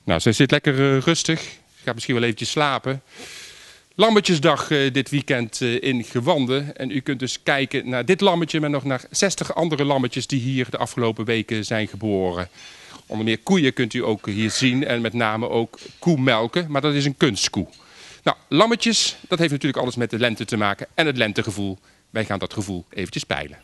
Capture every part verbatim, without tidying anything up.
Nou, ze zit lekker uh, rustig. Ze gaat misschien wel eventjes slapen. Lammetjesdag uh, dit weekend uh, in Gewanden. En u kunt dus kijken naar dit lammetje, maar nog naar zestig andere lammetjes die hier de afgelopen weken zijn geboren. Onder meer koeien kunt u ook hier zien en met name ook koemelken, maar dat is een kunstkoe. Nou, lammetjes, dat heeft natuurlijk alles met de lente te maken en het lentegevoel. Wij gaan dat gevoel eventjes peilen.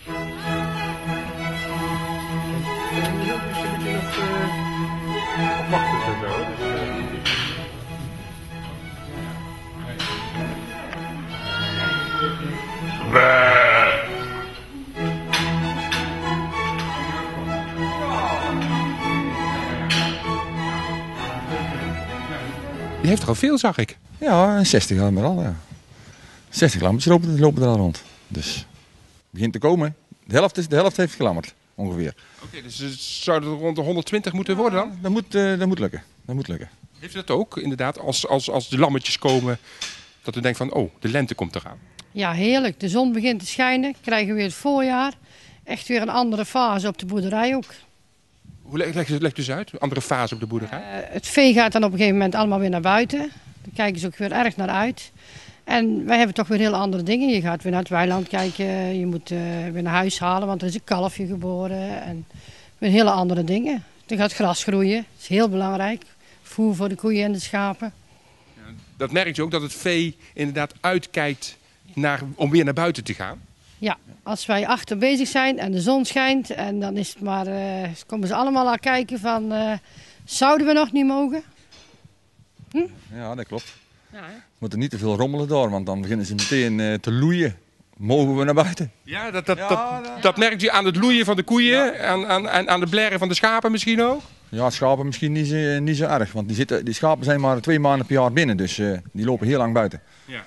Die heeft er al veel, zag ik. Ja, zestig jaar maar al, ja. zestig lammetjes lopen, lopen er al rond. Dus het begint te komen. De helft, is, de helft heeft gelammerd, ongeveer. Oké, okay, dus het zou er rond de honderdtwintig moeten worden dan? Dat moet, uh, dat moet lukken. Dat moet lukken. Heeft u dat ook, inderdaad, als, als, als de lammetjes komen, dat u denkt van, oh, de lente komt eraan? Ja, heerlijk. De zon begint te schijnen, krijgen we weer het voorjaar. Echt weer een andere fase op de boerderij ook. Hoe legt leg, leg dus uit, een andere fase op de boerderij? Uh, het vee gaat dan op een gegeven moment allemaal weer naar buiten. Daar kijken ze ook weer erg naar uit. En wij hebben toch weer heel andere dingen. Je gaat weer naar het weiland kijken, je moet uh, weer naar huis halen, want er is een kalfje geboren. En weer hele andere dingen. Er gaat gras groeien, dat is heel belangrijk. Voer voor de koeien en de schapen. Ja, dat merk je ook, dat het vee inderdaad uitkijkt naar, om weer naar buiten te gaan? Ja, als wij achter bezig zijn en de zon schijnt, en dan is het maar, uh, komen ze allemaal aan kijken van, uh, zouden we nog niet mogen? Hm? Ja, dat klopt. Ja, hè? We moeten niet te veel rommelen door, want dan beginnen ze meteen uh, te loeien. Mogen we naar buiten? Ja, dat, dat, ja, dat, dat, dat merkt u aan het loeien van de koeien, ja. aan, aan, aan de blaren van de schapen misschien ook? Ja, schapen misschien niet zo, niet zo erg, want die, zitten, die schapen zijn maar twee maanden per jaar binnen, dus uh, die lopen heel lang buiten. Ja.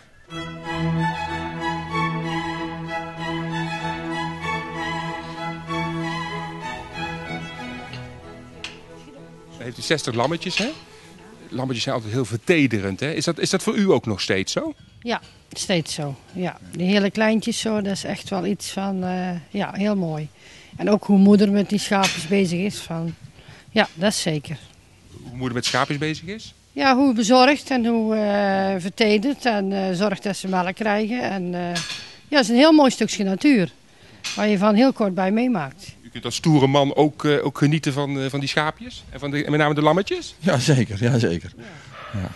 Dan heeft u zestig lammetjes, hè? Lammetjes zijn altijd heel vertederend, hè? Is dat, is dat voor u ook nog steeds zo? Ja, steeds zo. Ja. Die hele kleintjes zo, dat is echt wel iets van, uh, ja, heel mooi. En ook hoe moeder met die schaapjes bezig is, van, ja, dat is zeker. Hoe moeder met schaapjes bezig is? Ja, hoe bezorgd en hoe uh, vertederd en uh, zorgt dat ze melk krijgen. En uh, ja, het is een heel mooi stukje natuur, waar je van heel kort bij meemaakt. U kunt als stoere man ook, uh, ook genieten van, uh, van die schaapjes? En, van de, en met name de lammetjes? Ja, zeker. Ja, zeker. Ja. Ja.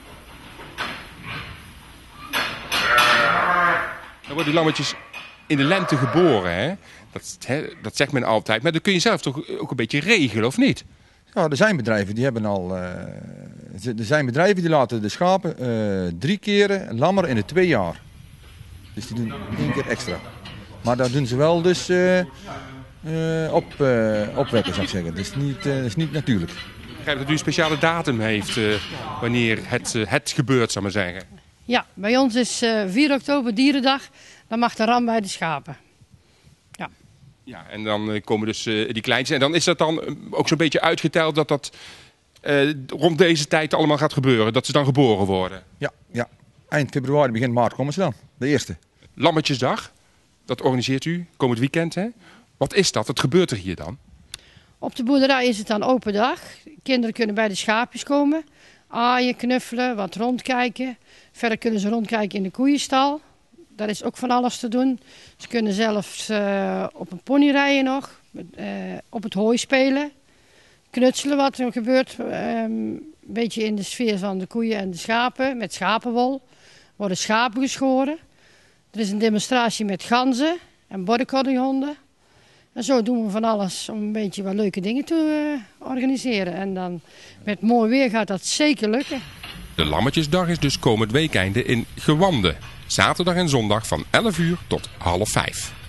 Dan worden die lammetjes in de lente geboren, hè? Dat, hè, dat zegt men altijd. Maar dat kun je zelf toch ook een beetje regelen, of niet? Ja, er zijn bedrijven die hebben al. Uh, er zijn bedrijven die laten de schapen uh, drie keren lammer in de twee jaar. Dus die doen één keer extra. Maar dat doen ze wel dus uh, uh, op, uh, opwekken, zou ik zeggen. Dat is niet, uh, dat is niet natuurlijk. Ik begrijp dat u een speciale datum heeft uh, wanneer het, uh, het gebeurt, zou ik maar zeggen. Ja, bij ons is uh, vier oktober dierendag. Dan mag de ram bij de schapen. Ja. Ja, en dan uh, komen dus uh, die kleintjes. En dan is dat dan uh, ook zo'n beetje uitgeteld dat dat uh, rond deze tijd allemaal gaat gebeuren. Dat ze dan geboren worden. Ja, ja. Eind februari, begin maart komen ze dan. De eerste. Lammetjesdag, dat organiseert u komend weekend, hè? Wat is dat? Wat gebeurt er hier dan? Op de boerderij is het dan open dag. Kinderen kunnen bij de schaapjes komen. Aaien, knuffelen, wat rondkijken. Verder kunnen ze rondkijken in de koeienstal. Daar is ook van alles te doen. Ze kunnen zelfs uh, op een pony rijden nog. Uh, op het hooi spelen. Knutselen wat er gebeurt. Um, een beetje in de sfeer van de koeien en de schapen. Met schapenwol. Worden schapen geschoren. Er is een demonstratie met ganzen en border collie honden. En zo doen we van alles om een beetje wat leuke dingen te uh, organiseren. En dan met mooi weer gaat dat zeker lukken. De Lammetjesdag is dus komend weekende in Gewanden. Zaterdag en zondag van elf uur tot half vijf.